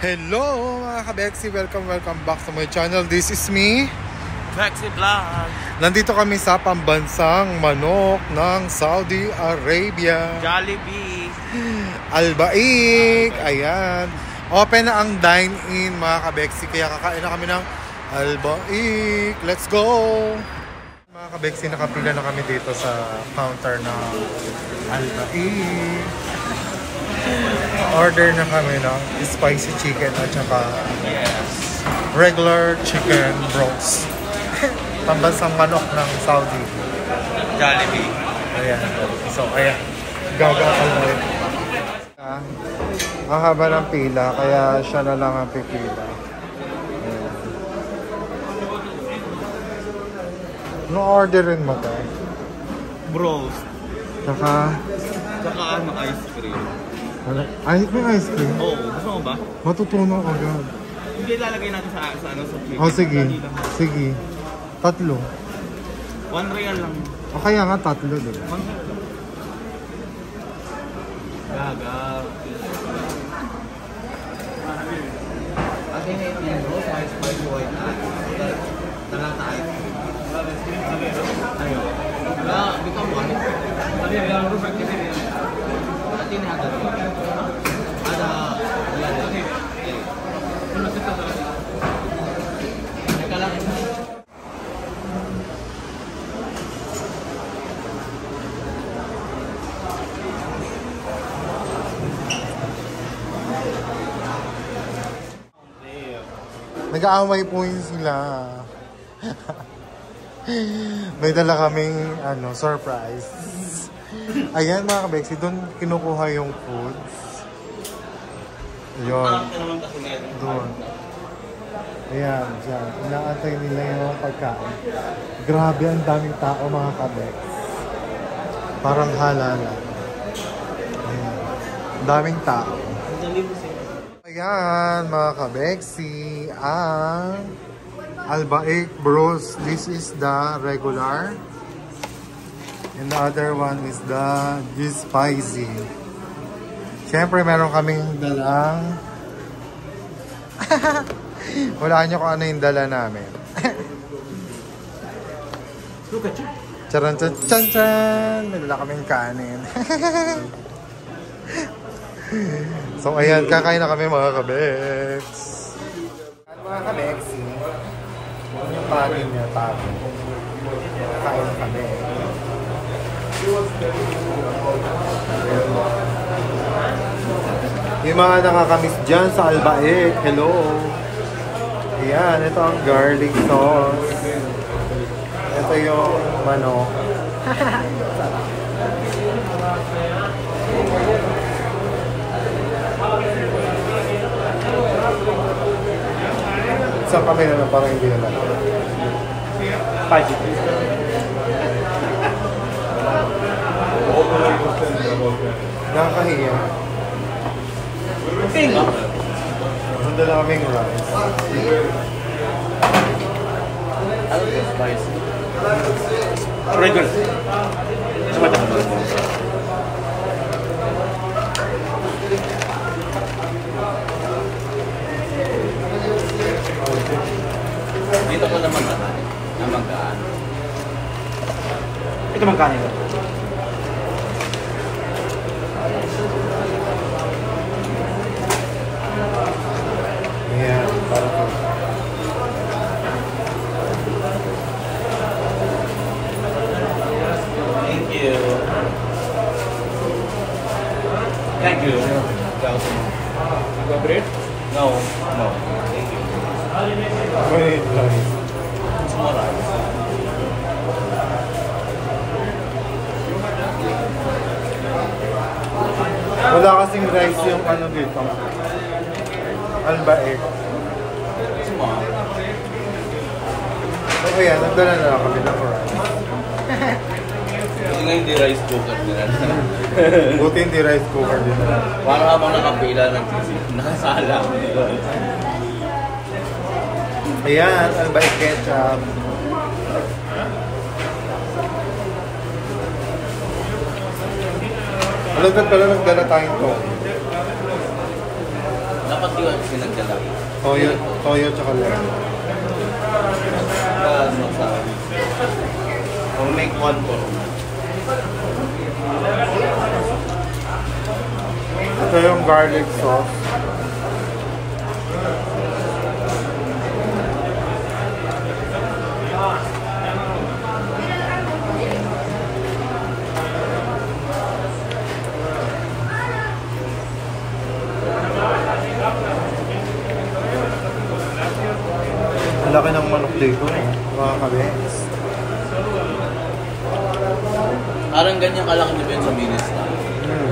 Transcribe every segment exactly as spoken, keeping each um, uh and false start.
Hello mga ka-Bexy! Welcome, welcome back to my channel. This is me, Bexy Vlog. Nandito kami sa pambansang manok ng Saudi Arabia, Jollibee, Al-Baik. Ayan, open na ang dine-in mga ka-Bexy, kaya kakain na kami ng Al-Baik. Let's go! Mga ka-Bexy, nakapila na kami dito sa counter ng Al-Baik. Order na kami ng spicy chicken at saka yes, regular chicken broth. Pambansang manok ng Saudi. Jollibee. Ayan. So, ayan. Gaga ka na rin. Ang haba ng pila, kaya siya na lang ang pipila. Ayan. No orderin mo tayo? Bros. Saka... Saka ano, ice cream. Ay, may ice cream? Oo, oh, gusto mo ba? Matutunaw agad. Hindi lalagay natin sa, sa ano, sa chicken. Oh, sige. Sige. Tatlo. One real lang. O kaya nga tatlo, diba? One real lang. Gaga. Ate na yung bros, ice cream, white ice. Talata ice cream. Ayun. Wala, become one. Ate na yung bros, ate na yung ada nag-aaway po yun sila. May dala kaming ano, surprise. Ayan mga ka-Bexy, doon kinukuha yung foods. Ayun. Doon. Ayan, dyan. Inaantay nila yung pagkain. Grabe, ang daming tao mga ka-Bexy. Parang halalan. Ayan. Ang daming tao. Ayan mga ka-Bexy, ang Al-Baik Bros. This is the regular. And the other one is the spicy. Siyempre, meron kaming dalang... Walaan nyo kung ano yung dala namin. Charan chan chan chan! May dala kaming kanin. So, ayan. Kakain na kami mga ka-Bex. Mga ka-Bexy, yung kanin niya, tapo. Kakain na kami. Yung mga nakakamiss dyan sa Al-Baik, hello. Ayan, ito ang garlic sauce. Ito yung manok. Saan kami na lang parang hindi naman? Pajit. Nakakahiya. Okay. Handa lang kaming rice. Ano yung spicy? Regular. Sama tayo. Dito ko naman naman. Na magkaan. Ito magkaan ito. Ayan, para po. Thank you. Thank you. You got bread? No. No. Thank you. Wait, rice. Small rice. Wala kasing rice yung ano dito. Al-Baik. Small. So ayan, nagdala na lang kami ng rice. Hindi nga hindi rice cooker nila. Buti hindi rice cooker din na. Parang habang nakapila ng nakasala. Ayan, Al-Baik ketchup. Alam ka pala nagdala tayong to. Dapat yun pinagdala. Toyo, toyo tsaka lemon. Ano sa I'll make one for Ito yung garlic sauce. Ang laki ng manok dito, mga kabeks. Parang ganyan kalaki nyo sa minutes na. Hmm.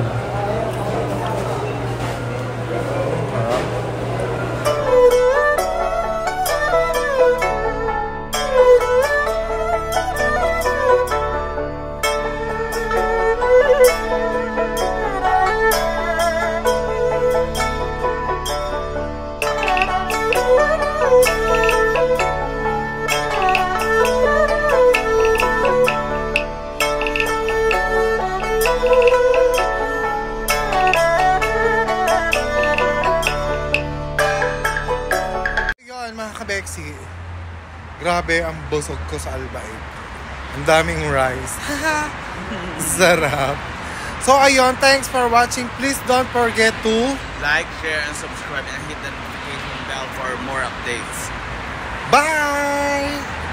Kabeksi, grabe ang busog ko sa Albaik. Ang daming rice. Sarap. So ayun, thanks for watching. Please don't forget to Like, share, and subscribe and hit the notification bell for more updates. bye!